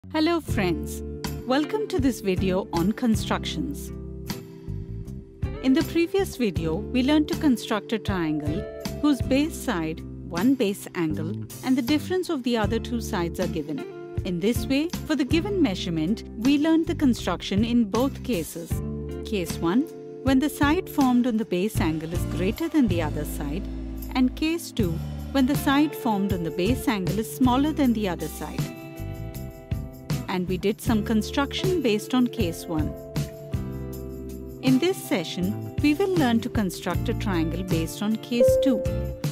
Hello friends, welcome to this video on constructions. In the previous video, we learned to construct a triangle whose base side, one base angle, and the difference of the other two sides are given. In this way, for the given measurement, we learned the construction in both cases. Case 1, when the side formed on the base angle is greater than the other side, and case 2, when the side formed on the base angle is smaller than the other side. And we did some construction based on case 1. In this session, we will learn to construct a triangle based on case 2.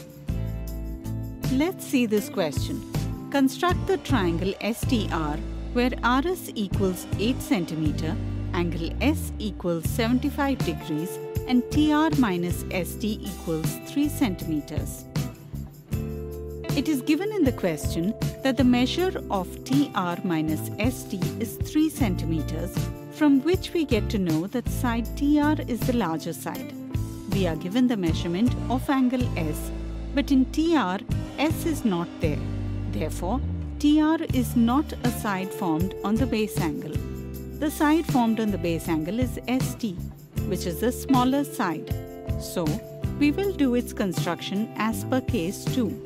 Let's see this question. Construct the triangle STR where RS equals 8 cm, angle S equals 75 degrees and TR minus ST equals 3 centimeters. It is given in the question that the measure of TR minus ST is 3 centimeters, from which we get to know that side TR is the larger side. We are given the measurement of angle S, but in TR, S is not there. Therefore, TR is not a side formed on the base angle. The side formed on the base angle is ST, which is the smaller side. So, we will do its construction as per case 2.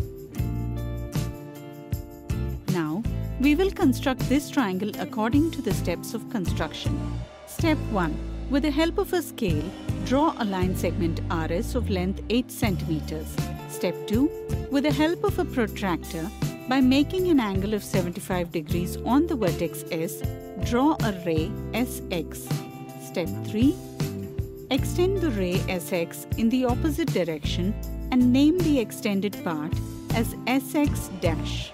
Now, we will construct this triangle according to the steps of construction. Step 1. With the help of a scale, draw a line segment RS of length 8 cm. Step 2. With the help of a protractor, by making an angle of 75 degrees on the vertex S, draw a ray SX. Step 3. Extend the ray SX in the opposite direction and name the extended part as SX'.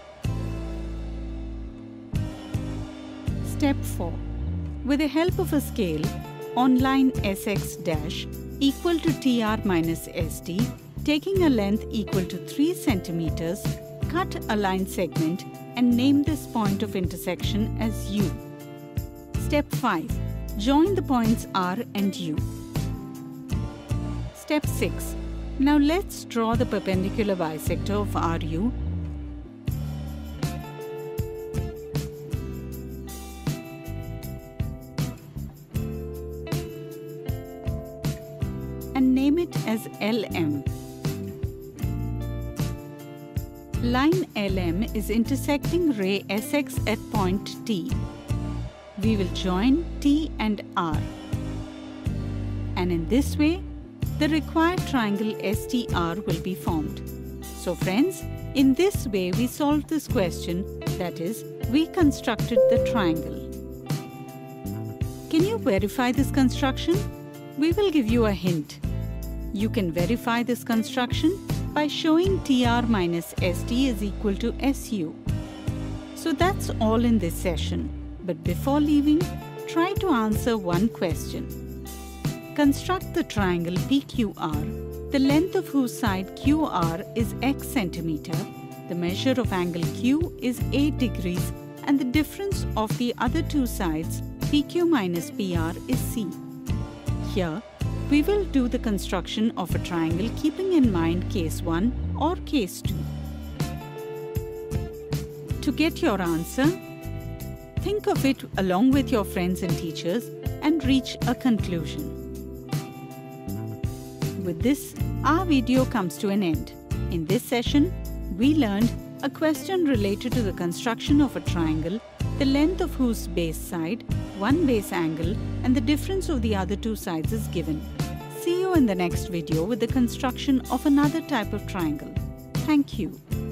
Step 4. With the help of a scale, on line SX' equal to TR minus ST, taking a length equal to 3 centimeters, cut a line segment and name this point of intersection as U. Step 5. Join the points R and U. Step 6. Now let's draw the perpendicular bisector of RU. And name it as LM. Line LM is intersecting ray SX at point T. We will join T and R. And in this way, the required triangle STR will be formed. So friends, in this way we solved this question, that is, we constructed the triangle. Can you verify this construction? We will give you a hint. You can verify this construction by showing TR minus ST is equal to SU. So that's all in this session. But before leaving, try to answer one question. Construct the triangle PQR, the length of whose side QR is X centimeter, the measure of angle Q is 8 degrees, and the difference of the other two sides, PQ minus PR, is C. Here, we will do the construction of a triangle keeping in mind case 1 or case 2. To get your answer, think of it along with your friends and teachers and reach a conclusion. With this, our video comes to an end. In this session, we learned a question related to the construction of a triangle, the length of whose base side, one base angle, and the difference of the other two sides is given. See you in the next video with the construction of another type of triangle. Thank you.